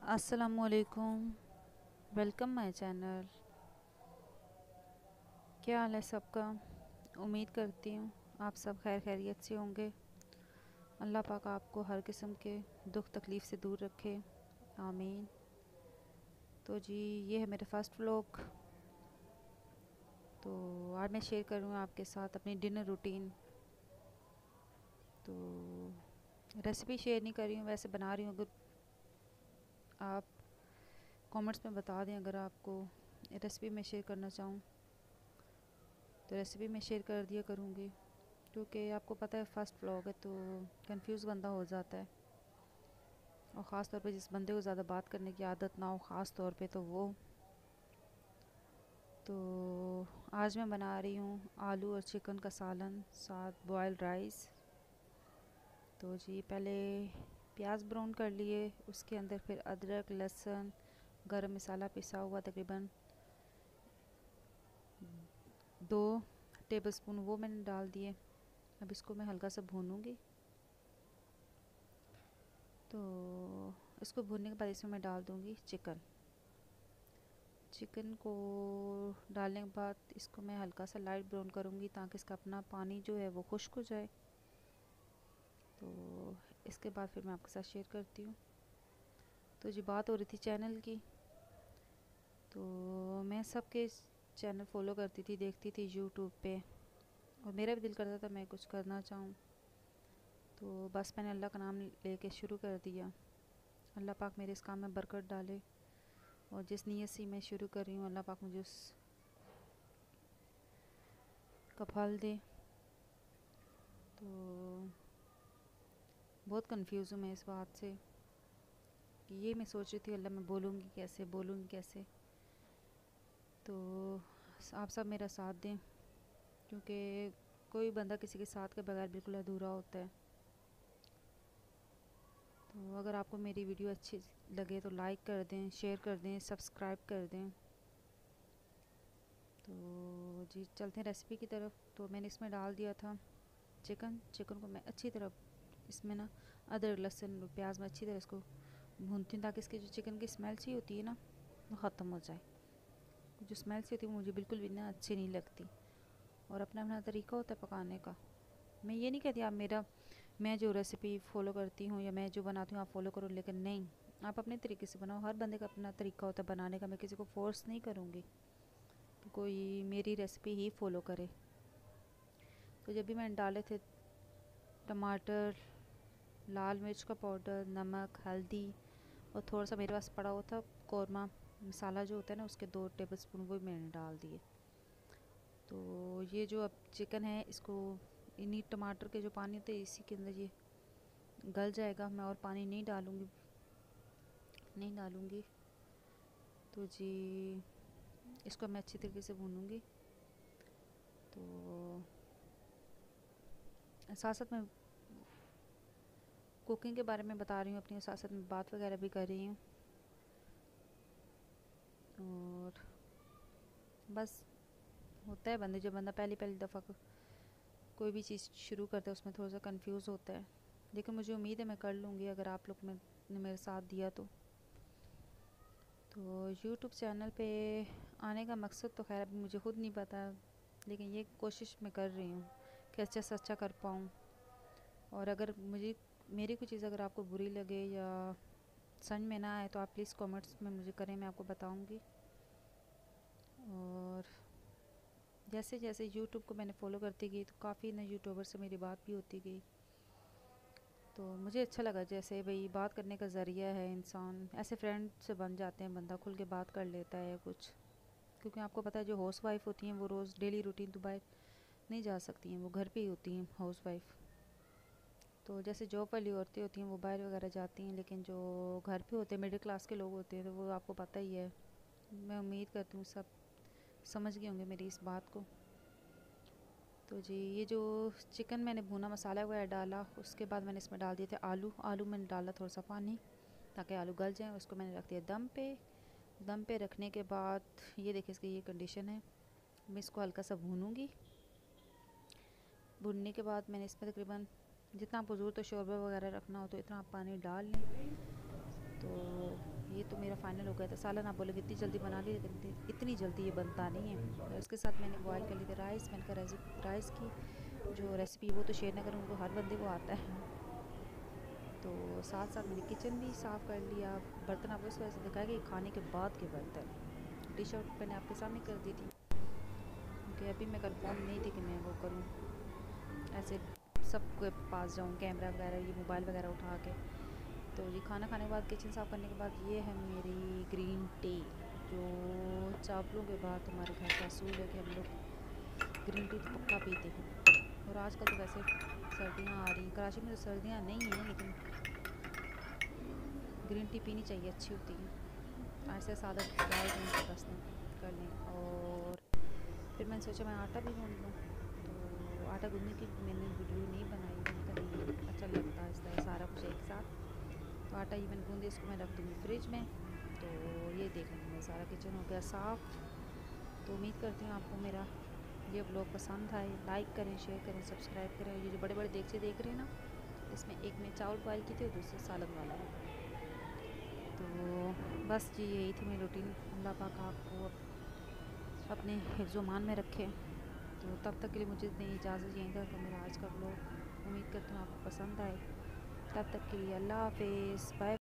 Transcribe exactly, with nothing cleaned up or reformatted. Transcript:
अस्सलामुअलैकुम। Welcome my channel. क्या हाल है सबका? उम्मीद करती हूँ आप सब खैर खैरियत से होंगे। अल्लाह पाक आपको हर किस्म के दुख तकलीफ़ से दूर रखे, आमीन। तो जी, ये है मेरा फ़र्स्ट व्लॉग। तो आज मैं शेयर करूँ आपके साथ अपनी डिनर रूटीन। तो रेसिपी शेयर नहीं कर रही हूँ, वैसे बना रही हूँ। अगर आप कमेंट्स में बता दें अगर आपको रेसिपी में शेयर करना चाहूँ तो रेसिपी में शेयर कर दिया करूँगी, क्योंकि आपको पता है फ़र्स्ट व्लॉग है तो कंफ्यूज बंदा हो जाता है। और ख़ास तौर पे जिस बंदे को ज़्यादा बात करने की आदत ना हो, ख़ास तौर पे तो वो। तो आज मैं बना रही हूँ आलू और चिकन का सालन, साथ बॉयल्ड राइस। तो जी, पहले प्याज ब्राउन कर लिए, उसके अंदर फिर अदरक, लहसुन, गरम मसाला पिसा हुआ तकरीबन दो टेबलस्पून वो मैंने डाल दिए। अब इसको मैं हल्का सा भूनूंगी। तो इसको भूनने के बाद इसमें मैं डाल दूंगी चिकन। चिकन को डालने के बाद इसको मैं हल्का सा लाइट ब्राउन करूंगी, ताकि इसका अपना पानी जो है वो खुश्क हो जाए। तो इसके बाद फिर मैं आपके साथ शेयर करती हूँ। तो जी, बात हो रही थी चैनल की। तो मैं सबके चैनल फॉलो करती थी, देखती थी यूट्यूब पे, और मेरा भी दिल करता था मैं कुछ करना चाहूँ। तो बस मैंने अल्लाह का नाम लेके शुरू कर दिया। अल्लाह पाक मेरे इस काम में बरकत डाले, और जिस नीयत से मैं शुरू कर रही हूँ अल्लाह पाक मुझे उस का फल दे। तो बहुत कंफ्यूज हूँ मैं इस बात से कि ये मैं सोच रही थी अल्लाह मैं बोलूँगी कैसे, बोलूँगी कैसे। तो आप सब मेरा साथ दें, क्योंकि कोई बंदा किसी के साथ के बगैर बिल्कुल अधूरा होता है। तो अगर आपको मेरी वीडियो अच्छी लगे तो लाइक कर दें, शेयर कर दें, सब्सक्राइब कर दें। तो जी, चलते हैं रेसिपी की तरफ। तो मैंने इसमें डाल दिया था चिकन। चिकन को मैं अच्छी तरह इसमें ना अदरक, लहसुन और प्याज में अच्छी तरह इसको भूनती हूँ, ताकि इसकी जो चिकन की स्मेल सी होती है ना वो ख़त्म हो जाए। जो स्मेल सी होती है वो मुझे बिल्कुल भी ना अच्छी नहीं लगती। और अपना अपना तरीका होता है पकाने का। मैं ये नहीं कहती आप मेरा मैं जो रेसिपी फ़ॉलो करती हूँ या मैं जो बनाती हूँ आप फ़ॉलो करो, लेकिन नहीं, आप अपने तरीके से बनाओ। हर बंदे का अपना तरीका होता है बनाने का। मैं किसी को फोर्स नहीं करूँगी कि कोई मेरी रेसिपी ही फ़ॉलो करे। तो जब भी मैंने डाले थे टमाटर, लाल मिर्च का पाउडर, नमक, हल्दी, और थोड़ा सा मेरे पास पड़ा हुआ था कौरमा मसाला जो होता है ना, उसके दो टेबलस्पून वो भी मैंने डाल दिए। तो ये जो अब चिकन है इसको इन्हीं टमाटर के जो पानी होते हैं इसी के अंदर ये गल जाएगा। मैं और पानी नहीं डालूँगी, नहीं डालूँगी। तो जी, इसको मैं अच्छी तरीके से भूनूँगी। तो साथ साथ मैं कुकिंग के बारे में बता रही हूँ अपनी, साथ साथ में बात वगैरह भी कर रही हूँ। और बस होता है बंदे, जब बंदा पहली पहली दफ़ा कोई भी चीज़ शुरू करता है उसमें थोड़ा सा कंफ्यूज होता है, लेकिन मुझे उम्मीद है मैं कर लूँगी अगर आप लोग में ने मेरे साथ दिया तो। तो यूट्यूब चैनल पे आने का मकसद तो खैर अभी मुझे खुद नहीं पता, लेकिन ये कोशिश मैं कर रही हूँ कि अच्छा से अच्छा कर पाऊँ। और अगर मुझे मेरी कोई चीज़ अगर आपको बुरी लगे या समझ में ना आए तो आप प्लीज़ कमेंट्स में मुझे करें, मैं आपको बताऊँगी। और जैसे जैसे यूट्यूब को मैंने फ़ॉलो करती गई तो काफ़ी नए यूट्यूबर से मेरी बात भी होती गई। तो मुझे अच्छा लगा, जैसे भाई बात करने का ज़रिया है, इंसान ऐसे फ्रेंड से बन जाते हैं, बंदा खुल के बात कर लेता है कुछ। क्योंकि आपको पता है जो हाउस वाइफ होती हैं वो रोज़ डेली रूटीन तो बाहर नहीं जा सकती हैं, वो घर पे ही होती हैं हाउस वाइफ। तो जैसे जॉब वाली औरतें होती हैं वो बाहर वगैरह जाती हैं, लेकिन जो घर पे होते हैं मिडिल क्लास के लोग होते हैं तो वो आपको पता ही है। मैं उम्मीद करती हूँ सब समझ गए होंगे मेरी इस बात को। तो जी, ये जो चिकन मैंने भुना मसाला वगैरह डाला, उसके बाद मैंने इसमें डाल दिए थे आलू। आलू मैंने डाला थोड़ा सा पानी ताकि आलू गल जाएँ। उसको मैंने रख दिया दम पे। दम पे रखने के बाद ये देखिए इसकी ये कंडीशन है। मैं इसको हल्का सा भूनूंगी। भूनने के बाद मैंने इसमें तकरीबन जितना आपको ज़रूरत हो शोरबा वगैरह रखना हो तो इतना आप पानी डाल लें। तो ये मेरा फाइनल हो गया था। सालन आप बोलोगे इतनी जल्दी बना ली, लेकिन इतनी जल्दी ये बनता नहीं है। तो इसके साथ मैंने बॉयल कर ली थी राइस। मैंने कहा राइस की जो रेसिपी वो तो शेयर ना करूँ, वो हर बंदे को आता है। तो साथ साथ मैंने किचन भी साफ़ कर लिया। बर्तन आपको इस वजह से दिखाया कि खाने के बाद के बर्तन। टी शर्ट मैंने आपके सामने कर दी थी, क्योंकि अभी मैं कंफर्म नहीं थी कि मैं वो करूँ, ऐसे सबके पास जाऊँ कैमरा वगैरह ये मोबाइल वगैरह उठा के। तो ये खाना खाने के बाद किचन साफ़ करने के बाद ये है मेरी ग्रीन टी, जो चावलों के बाद हमारे घर का असूल है कि हम लोग ग्रीन टी तो पक्का पीते हैं। और आजकल तो वैसे सर्दियाँ आ रही, कराची में तो सर्दियाँ नहीं हैं, लेकिन ग्रीन टी पीनी चाहिए, अच्छी होती है। ऐसे सादा चाय बस कर लें। और फिर मैंने सोचा मैं आटा भी गूँध लूँ। तो आटा गूँधने की मैंने वीडियो नहीं बनाई, मैंने कहा नहीं अच्छा लगता है इस तरह सारा कुछ एक साथ। तो आटा ये मैंने गूँधे, इसको मैं रख दूँगी फ्रिज में। तो ये देखें मेरा सारा किचन हो गया साफ़। तो उम्मीद करती हूँ आपको मेरा ये व्लॉग पसंद आए। लाइक करें, शेयर करें, सब्सक्राइब करें। ये जो बड़े बड़े देगचे देख रहे हैं ना, इसमें एक में चावल बॉयल की थी और दूसरे सालन वाला है। तो बस जी यही थी मेरी रूटीन। अल्लाह पाक आपको अपने हिफ्ज़-ओ-मान में रखे। तो तब तक के लिए मुझे इतनी इजाज़त, यहीं तक मेरा आज का व्लॉग। उम्मीद करती हूँ आपको पसंद आए। तब तक के लिए अल्लाह हाफ़िज़, बाय।